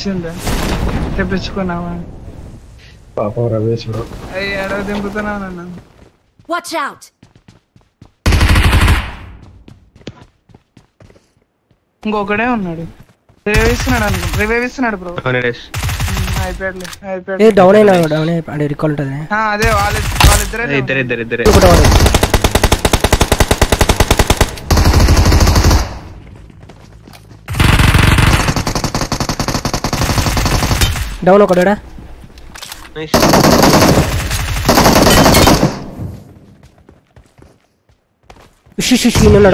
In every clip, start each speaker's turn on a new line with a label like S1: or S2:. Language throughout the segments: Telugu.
S1: వచ్చిందా తెప్పించుకున్నావా
S2: పాపం రమేష్ బ్రో
S1: అయ్యి ఎడవ దింపుతున్నావు నన్ను
S3: వాచ్ అవుట్
S1: ఇంకొకడే ఉన్నాడు రివైవ్ ఇస్తున్నాడు బ్రో అయిపోయాడులే
S4: డౌన్ అయినా డౌన్ అంటే రికాల్ ఉంటుంది
S1: అదే వాళ్ళిద్దరే
S5: ఇద్దరే
S4: డౌన్ ఒకడా ఉన్నాడు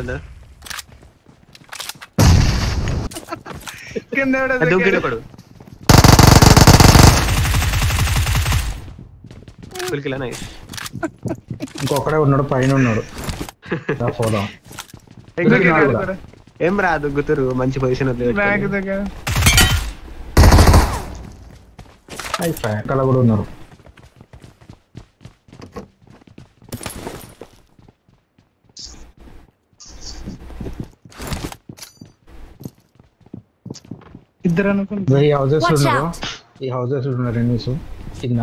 S2: ఇంకొకడే ఉన్నాడు పైన ఉన్నాడు
S5: ఏం రాదు గుతురు మంచి పొజిషన్
S2: అక్కడ కూడా ఉన్నారు
S1: ఇద్దరు అనుకుంటా
S2: ఈ హౌసెస్ ఉన్నారు ఈ హౌసెస్ ఉన్నారు ఎన్నిస్ కింద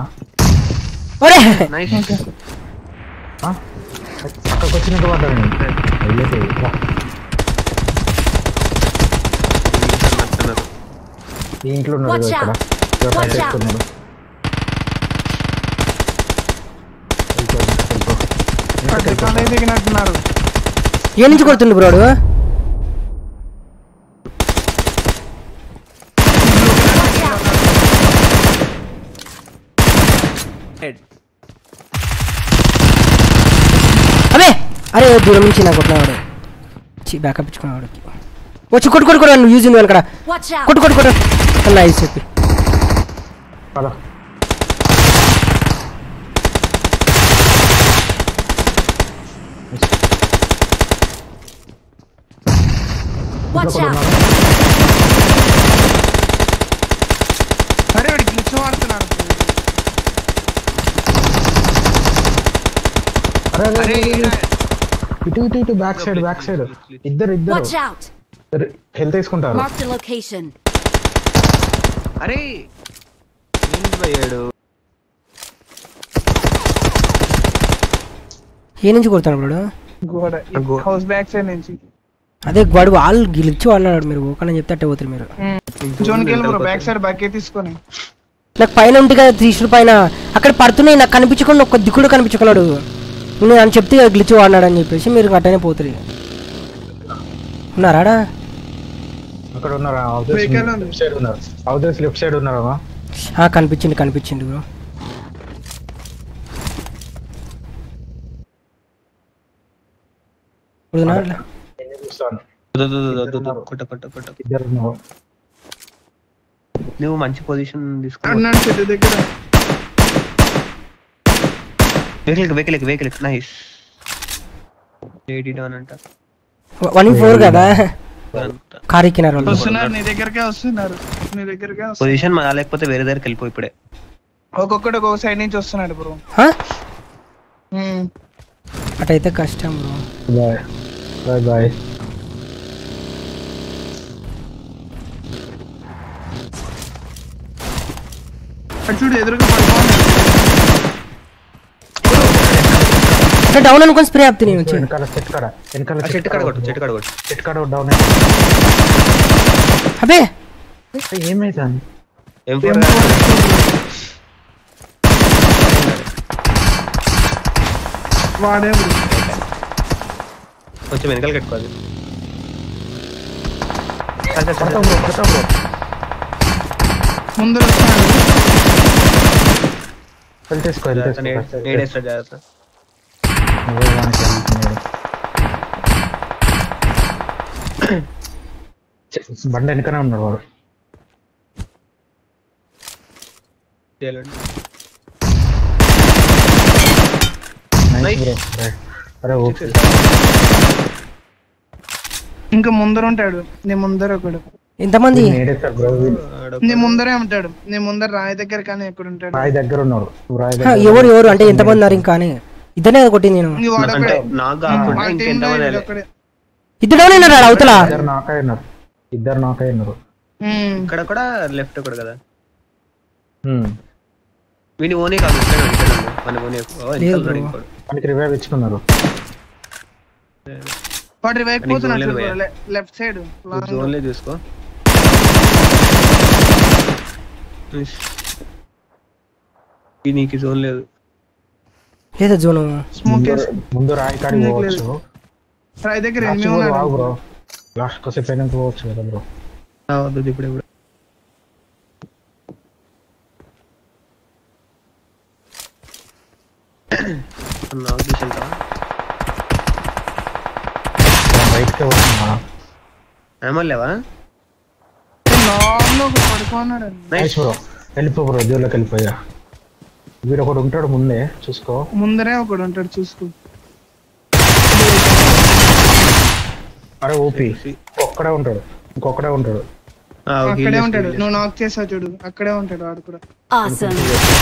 S2: అక్కడికి వచ్చినట్టు పడ్డాను ఈ ఇంట్లో ఉన్నాడు ఇక్కడ
S1: దిగినట్టున్నారు
S4: ఏ నుంచి కొడుతుంది బ్రోడు అరే అరే దూరం నుంచి నాకు కొట్టినాడు బ్యాకప్ ఇచ్చుకున్నాడు వచ్చి కొట్టు నువ్వు యూజ్ ఉంది అక్కడ కొట్టు అలా ఐస్ చెప్పి
S1: అరే వాడికి గ్లిచ్ వాడుతున్నాడు
S2: ఇటు బ్యాక్ సైడ్ ఇద్దరు హెల్త్ తీసుకుంటారు
S5: అరే
S4: ఏ నుంచి కొడతాడు బ్రోడు
S1: గోడ హౌస్ బ్యాక్ సైడ్ నుంచి
S4: అదే గొడవ వాళ్ళు గిలిచి అన్నాడు మీరు ఓకని చెప్తే అట్టే పోతారు మీరు
S1: జోన్కి వెళ్ళి బ్రో బ్యాక్ సైడ్ బకెట్ తీసుకొని
S4: నాకు పైన ఉంటుంది కదా 3 పైన అక్కడ పడుతున్నాయి నాకు కనిపించకుండా ఒక్క దిక్కుడు కనిపించుకున్నాడు నేను అని చెప్తే గ్లిచ్ వాడినాడు అని చెప్పేసి మీరు అట్టనే పోతారు ఉన్నారా
S2: అక్కడ ఉన్నారా హౌసెస్ లెఫ్ట్ సైడ్ ఉన్నారా
S4: కనిపించింది బ్రో
S5: నువ్వు మంచి పొజిషన్ తీసుకో వెహికల్ నైస్ 80 డౌన్ అంట
S4: 1-4 కదా కార్ ఎక్కినారు వాళ్ళు
S1: వస్తున్నారు నీ దగ్గరకే
S5: పొజిషన్ మా లేకపోతే వేరే దగ్గరికి వెళ్ళిపో ఇప్పుడే
S1: ఒక్కొక్కడు ఒక సైడ్ నుంచి వస్తున్నాడు బ్రో
S4: అటైతే కష్టం బ్రో
S2: బాయ్
S1: చూడు ఎదురుగా
S4: డౌన్ అనుకొని స్ప్రే ఆపుతుంది
S2: చెట్టు డౌన్
S4: అబే
S2: ఏమైంది
S1: వాడే
S5: కొంచెం వెనకాల కట్టుకోవాలి
S1: ముందు
S2: బండి వెనకనే ఉన్నాడు వాడు
S1: ఇంకా ముందర ఉంటాడు నీ ముందర ఒకడు
S4: ఎంతమంది
S1: నీ ముందరే ఉంటాడు నీ ముందర రాయి దగ్గర కానీ ఎక్కడ ఉంటాడు
S2: రాయి దగ్గర ఉన్నాడు
S4: ఎవరు అంటే ఎంతమంది ఉన్నారు ఇంకా ఇద్దరే కొట్టింది నేను ఇద్దరు అవతల
S2: ఇద్దరు నాకైనారు
S5: ఇక్కడ కూడా లెఫ్ట్ కూడా కదా
S2: హ్మ్.
S5: వీని ఓనే కాదు ఇక్కడ మన ఓనే
S4: లేదు bro.
S2: మనకి రివైవ్ ఇచ్చుకున్నారు.
S1: వాడు రివైవ్
S5: నీకు
S1: పోతున్నాడు
S5: zone లేదు
S1: చూడు, లెఫ్ట్ సైడ్
S5: జోన్ లే చూసుకో నీకు జోన్ లేదు
S4: లేదా జోను
S1: స్మోక్
S2: ముందు రాయి కాడికి పోవచ్చు.
S1: ట్రై దగ్గర
S2: లాస్ట్
S1: ఎనిమి
S2: కూడా
S1: ఉన్నాడు
S2: రావు బ్రో. లాస్ట్ కొద్దిసేపు అయినాక పోవచ్చు కదా బ్రో.
S5: వద్దు ఇప్పుడు నాకు తీసుకెళ్తావా
S2: బయటకే వస్తున్నా.
S5: ఏమలేవా
S1: నార్మల్ ఒక పడుకున్నాడు.
S2: Nice bro. వెళ్ళిపో బ్రో, జోలోకి వెళ్ళిపోయా. వీడు ఒకడు ఉంటాడు ముందే, చూసుకో.
S1: ముందరే ఒకడు ఉంటాడు చూసుకో.
S2: అరే ఓపి ఒక్కడే ఉంటాడు, ఇంకొక్కడే ఉంటాడు.
S1: అక్కడే ఉంటాడు, నువ్వు నాక్ చేసావు చూడు, అక్కడే ఉంటాడు వాడు కూడా.
S3: Awesome.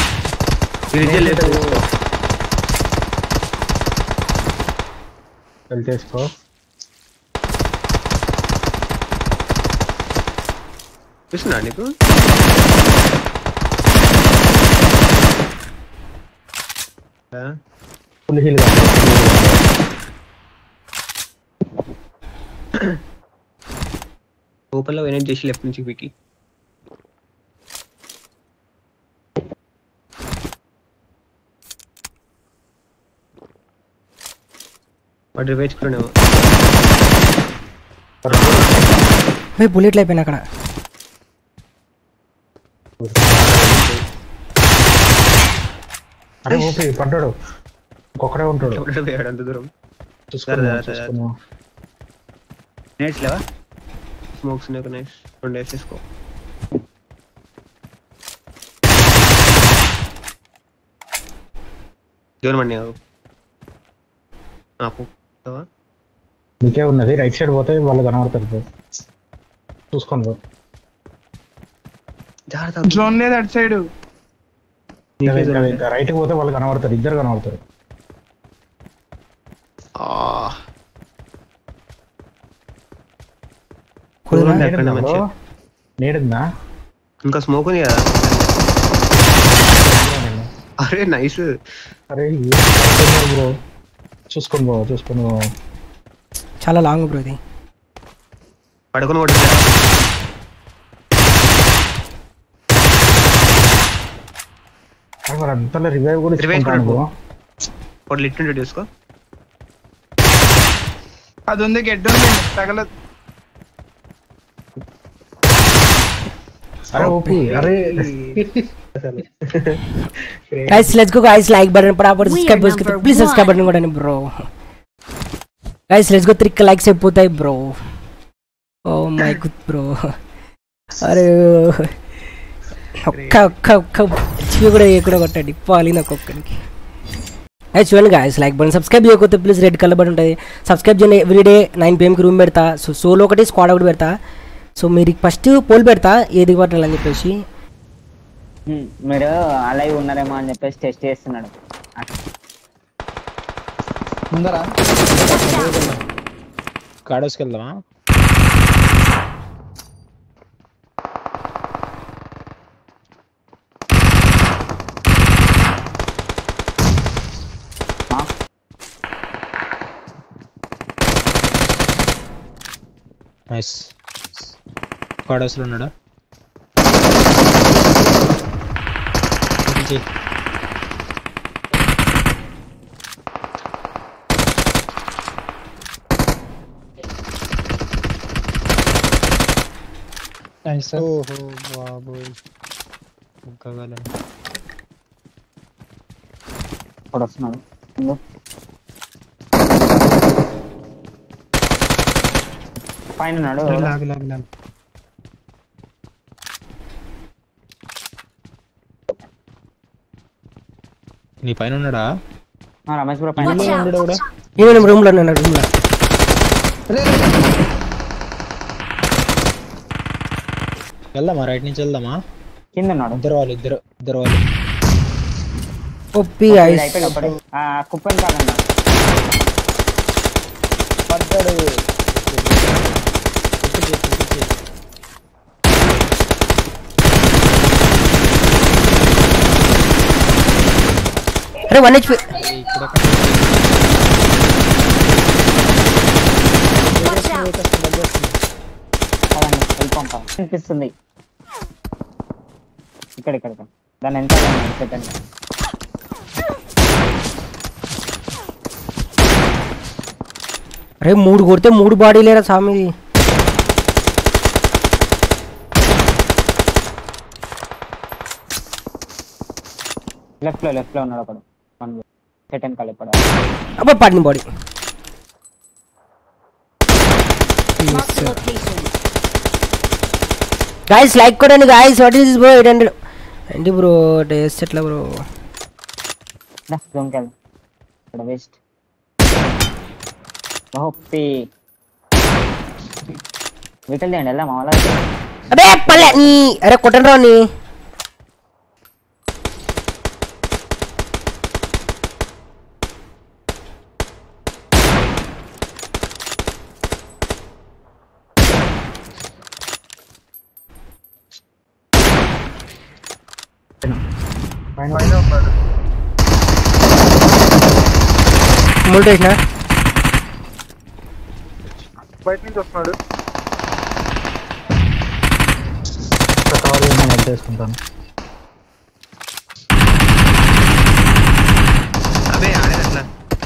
S2: వెళ్ళి చేసుకో.
S5: చూస్తున్నా నీకు
S2: ఫుల్ హీల్
S5: ఓపెన్ లో వెనట్ చేసి లెఫ్ట్ నుంచి వికి వాడు వేసుకున్నావు
S4: బుల్లెట్లు అయిపోయినా అక్కడ.
S2: అరే ఓపి పడ్డాడు, ఇంకొక్కడే ఉంటాడు.
S5: అంత దూరం
S2: చూసుకున్నా.
S5: నెట్స్ లేవా స్మోక్స్ నీకు నైస్ 2 వేసేసుకో. జోన్ మండి
S2: నీకే ఉన్నది. రైట్ సైడ్ పోతే వాళ్ళు కనబడతారు బ్రో, చూసుకోండి బ్రో.
S1: జోన్ లేదు అటు సైడ్.
S2: ఇంకా రైట్ పోతే వాళ్ళు కనబడతారు, ఇద్దరు కనబడతారు. నేడుందా
S5: ఇంకా స్మోక్ ఉంది కదా. అరే నైస్.
S2: అరే బ్రో చూసుకోండి బ్రో, చూసుకోండి బ్రో.
S4: చాలా లాంగ్ బ్రో ఇది.
S5: పడుకొని కొట్టు
S2: అంతలో రివైవ్ కూడా ఇచ్చుకుంటాను బ్రో.
S5: ఒకటి లిట్ ఉంటే చూసుకో.
S1: అది ఉంది, గెడ్డ ఉంది, తగలదు.
S2: అరే ఓపి అరే
S4: guys let's go guys, like button పడాపడ subscribe చేసుకోండి ప్లీజ్, subscribe button కొట్టండి bro. guys let's go 3 likes అయిపోతాయి bro. oh my god bro. అరే ఒక్క చివి కూడా కొట్టండి పాలి నాకు ఒక్కడికి. guys చూడండి guys, like button subscribe చేయకపోతే ప్లీజ్ రెడ్ కలర్ బటన్ ఉంటుంది, subscribe చేయండి. ఎవ్రీడే 9 PM కి రూమ్ పెడతా. సో సోలో ఒకటి స్క్వాడ్ ఒకటి పెడతా. సో మీరు ఫస్ట్ పోల్ పెడతా ఏది పట్టాలని చెప్పేసి.
S6: మీరు అలాగే ఉన్నారేమో అని చెప్పేసి టెస్ట్ చేస్తున్నాడు.
S2: ముందరా
S7: కాడోస్కి వెళ్దామా? నైస్. కాడోస్లో ఉన్నాడా? ఓహో బాబోయ్,
S6: వస్తున్నాడు. పైన ఉన్నాడు.
S7: నీ పైన ఉన్నాడా?
S6: రమేష్ కూడా పైన
S7: ఉన్నాడు కూడా.
S4: నేను రూమ్లో ఉన్నాను, రూమ్లో.
S7: వెళ్దామా? రైట్ నుంచి వెళ్దామా?
S6: కింద ఉన్నాడు.
S7: ఇద్దరు వాళ్ళు
S4: ఒప్పి
S6: కుప్పని కాదన్నా
S7: పడ్డాడు.
S4: అరే 1 HP.
S6: అనిపిస్తుంది ఇక్కడ దాని ఎంత సెకండ్
S4: అరే 3 కొడితే 3 బాడీ లేరా సామి.
S6: లెఫ్ట్ లో ఉన్నాడు ఒకడు సెకండ్ కాల్ ఇప్పుడు
S4: అబ్బా పడిన బాడీ. గాయ్స్ లైక్ కొడండి guys. What is this bro 800 ఏంటి బ్రో టేస్ట్ ఎట్లా బ్రో?
S6: జోన్కెల్ ఇక్కడ వేస్ట్ హోపి వీటల్ దండి వెళ్దాం మామూలు.
S4: అబే పల్లె నీ అరే కొట్టండి రా నీ. ముల్ట్ వేసిన
S1: బయట నుంచి వస్తున్నాడు.
S2: చేసుకుంటాను.
S5: అబే ఆడేదట్లా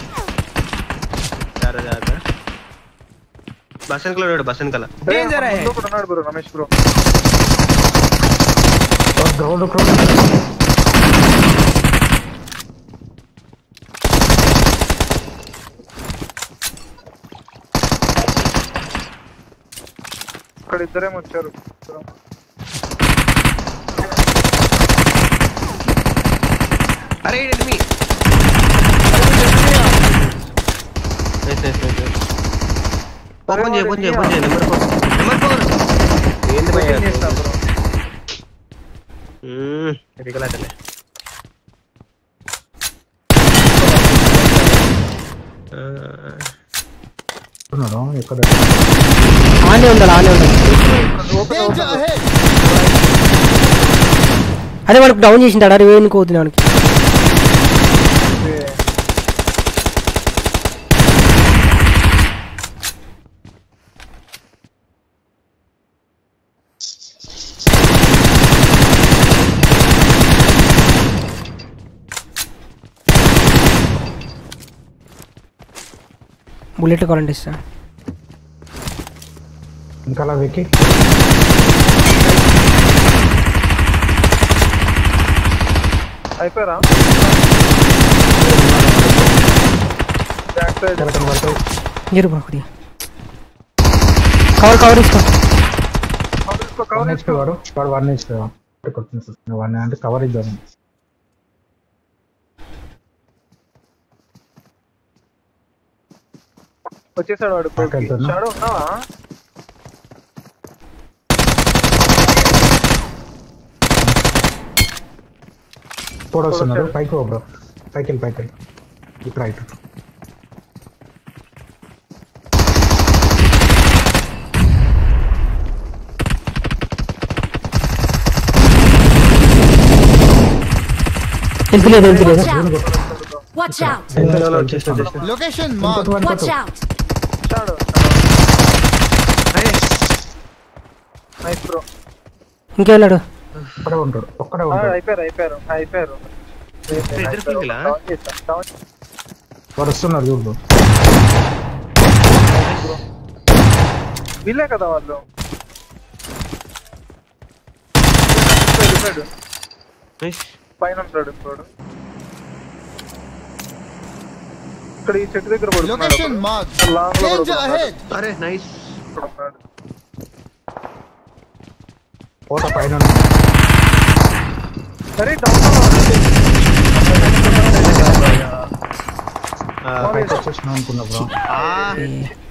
S5: బసన్ కలర్ బసన్ కలర్
S1: ఉన్నాడు బ్రో రమేష్ బ్రో. ఇక్కడ ఇద్దరేమో వచ్చారు.
S5: అరే ఎనిమి ఓపెన్ చేయి నెంబర్ 4 ఏంది భయ్యా రికలాటలే
S2: ఎక్కడ
S4: ఆనే ఉండాలి. అదే వాడికి డౌన్ చేసింటాడు. అరే వేణుకు అవుతుంది వానికి. బుల్లెట్ కావాలంటే ఇస్తా.
S2: ఇంకా అలా వెక్కి
S1: అయిపోయారా? బ్యాక్ సైడ్
S4: ఇరు బ్రో కొద్దిగా కవర్ ఇస్తా.
S2: వాడు 1 HP వాడిని అంటే కవర్ ఇద్దాం.
S1: వచ్చేసాడు వాడు. షాడో ఉన్నావా?
S2: వస్తున్నారు. పైకి బ్రో పైకి ఇక్కడ right.
S3: Watch out!
S7: Location marked.
S3: Watch out!
S1: Shadow nice bro.
S4: ఇంకెళ్ళాడు.
S2: ఒక్కడే ఉంటాడు.
S1: అయిపోయారు.
S2: వాడు వస్తున్నారు చూడు.
S1: వీళ్ళే కదా వాళ్ళు. పైన ఉంటాడు ఇప్పుడు. ఇక్కడ ఈ చెట్టు దగ్గర
S7: Location marked. Danger ahead.
S5: అరే నైస్
S2: కోట పైన
S1: అరే
S2: అనుకున్నా బ్రో.